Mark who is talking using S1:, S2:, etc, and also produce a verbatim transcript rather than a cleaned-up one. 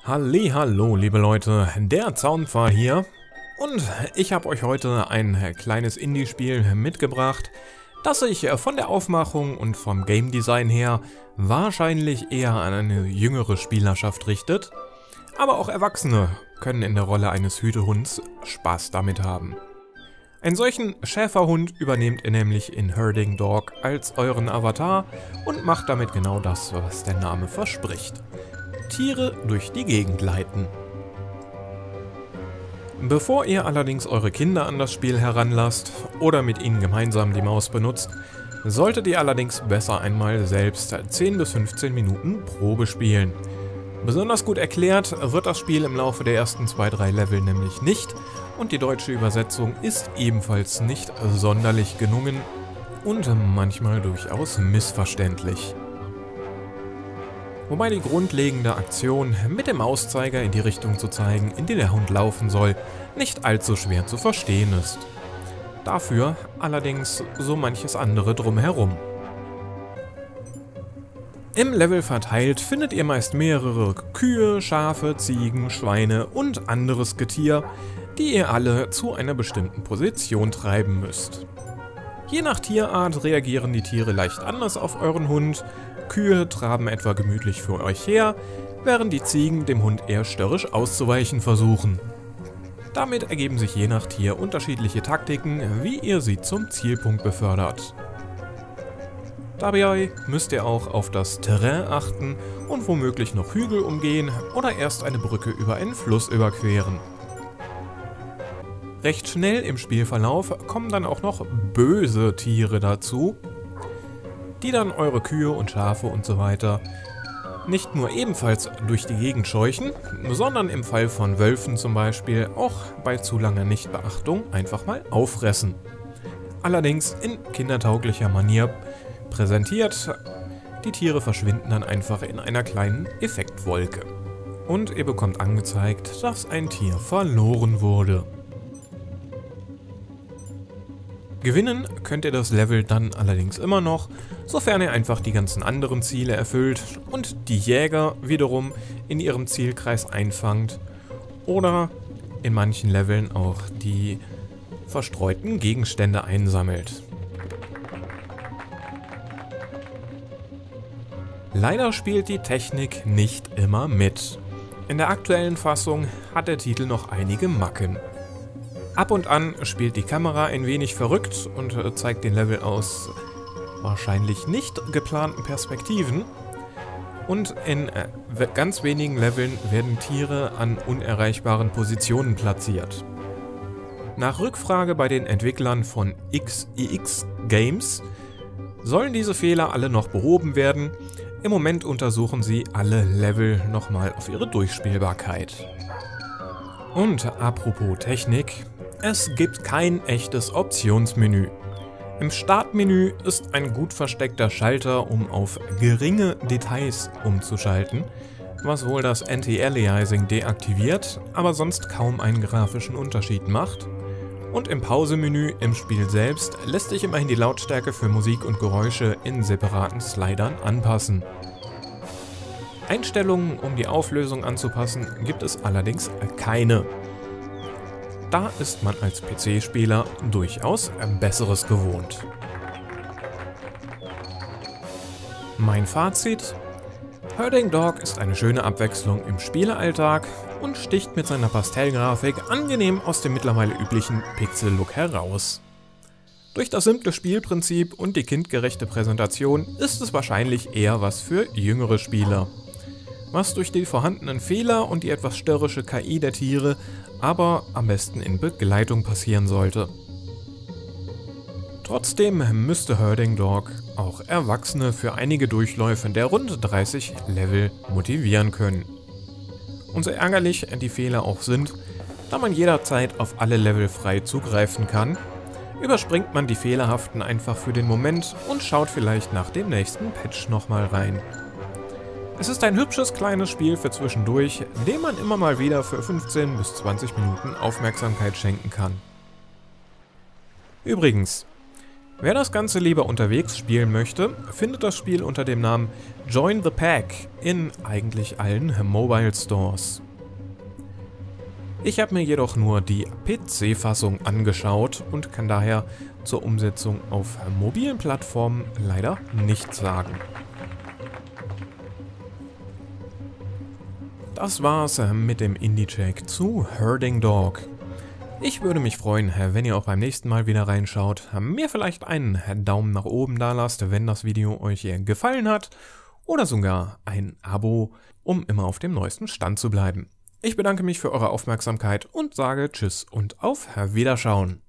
S1: Hallihallo, liebe Leute, der Zaunpfahl hier und ich habe euch heute ein kleines Indie-Spiel mitgebracht, das sich von der Aufmachung und vom Game Design her wahrscheinlich eher an eine jüngere Spielerschaft richtet, aber auch Erwachsene können in der Rolle eines Hütehunds Spaß damit haben. Einen solchen Schäferhund übernehmt ihr nämlich in Herding Dog als euren Avatar und macht damit genau das, was der Name verspricht: Tiere durch die Gegend leiten. Bevor ihr allerdings eure Kinder an das Spiel heranlasst oder mit ihnen gemeinsam die Maus benutzt, solltet ihr allerdings besser einmal selbst zehn bis fünfzehn Minuten Probe spielen. Besonders gut erklärt wird das Spiel im Laufe der ersten zwei drei Level nämlich nicht und die deutsche Übersetzung ist ebenfalls nicht sonderlich gelungen und manchmal durchaus missverständlich. Wobei die grundlegende Aktion, mit dem Mauszeiger in die Richtung zu zeigen, in die der Hund laufen soll, nicht allzu schwer zu verstehen ist. Dafür allerdings so manches andere drumherum. Im Level verteilt findet ihr meist mehrere Kühe, Schafe, Ziegen, Schweine und anderes Getier, die ihr alle zu einer bestimmten Position treiben müsst. Je nach Tierart reagieren die Tiere leicht anders auf euren Hund. Kühe traben etwa gemütlich für euch her, während die Ziegen dem Hund eher störrisch auszuweichen versuchen. Damit ergeben sich je nach Tier unterschiedliche Taktiken, wie ihr sie zum Zielpunkt befördert. Dabei müsst ihr auch auf das Terrain achten und womöglich noch Hügel umgehen oder erst eine Brücke über einen Fluss überqueren. Recht schnell im Spielverlauf kommen dann auch noch böse Tiere dazu, die dann eure Kühe und Schafe und so weiter nicht nur ebenfalls durch die Gegend scheuchen, sondern im Fall von Wölfen zum Beispiel auch bei zu langer Nichtbeachtung einfach mal auffressen. Allerdings in kindertauglicher Manier präsentiert, die Tiere verschwinden dann einfach in einer kleinen Effektwolke. Und ihr bekommt angezeigt, dass ein Tier verloren wurde. Gewinnen könnt ihr das Level dann allerdings immer noch, sofern ihr einfach die ganzen anderen Ziele erfüllt und die Jäger wiederum in ihrem Zielkreis einfangt oder in manchen Leveln auch die verstreuten Gegenstände einsammelt. Leider spielt die Technik nicht immer mit. In der aktuellen Fassung hat der Titel noch einige Macken. Ab und an spielt die Kamera ein wenig verrückt und zeigt den Level aus wahrscheinlich nicht geplanten Perspektiven. Und in ganz wenigen Leveln werden Tiere an unerreichbaren Positionen platziert. Nach Rückfrage bei den Entwicklern von X I X Games sollen diese Fehler alle noch behoben werden. Im Moment untersuchen sie alle Level nochmal auf ihre Durchspielbarkeit. Und apropos Technik: Es gibt kein echtes Optionsmenü. Im Startmenü ist ein gut versteckter Schalter, um auf geringe Details umzuschalten, was wohl das Anti-Aliasing deaktiviert, aber sonst kaum einen grafischen Unterschied macht. Und im Pausemenü im Spiel selbst lässt sich immerhin die Lautstärke für Musik und Geräusche in separaten Slidern anpassen. Einstellungen, um die Auflösung anzupassen, gibt es allerdings keine. Da ist man als P C-Spieler durchaus Besseres gewohnt. Mein Fazit: Herding Dog ist eine schöne Abwechslung im Spielealltag und sticht mit seiner Pastellgrafik angenehm aus dem mittlerweile üblichen Pixel-Look heraus. Durch das simple Spielprinzip und die kindgerechte Präsentation ist es wahrscheinlich eher was für jüngere Spieler. Was durch die vorhandenen Fehler und die etwas störrische K I der Tiere aber am besten in Begleitung passieren sollte. Trotzdem müsste Herding Dog auch Erwachsene für einige Durchläufe der rund dreißig Level motivieren können. Und so ärgerlich die Fehler auch sind, da man jederzeit auf alle Level frei zugreifen kann, überspringt man die fehlerhaften einfach für den Moment und schaut vielleicht nach dem nächsten Patch nochmal rein. Es ist ein hübsches kleines Spiel für zwischendurch, dem man immer mal wieder für fünfzehn bis zwanzig Minuten Aufmerksamkeit schenken kann. Übrigens, Wer das Ganze lieber unterwegs spielen möchte, findet das Spiel unter dem Namen Join the Pack in eigentlich allen Mobile Stores. Ich habe mir jedoch nur die P C-Fassung angeschaut und kann daher zur Umsetzung auf mobilen Plattformen leider nichts sagen. Das war's mit dem Indie-Check zu Herding Dog. Ich würde mich freuen, wenn ihr auch beim nächsten Mal wieder reinschaut, mir vielleicht einen Daumen nach oben da lasst, wenn das Video euch gefallen hat, oder sogar ein Abo, um immer auf dem neuesten Stand zu bleiben. Ich bedanke mich für eure Aufmerksamkeit und sage Tschüss und auf Wiederschauen.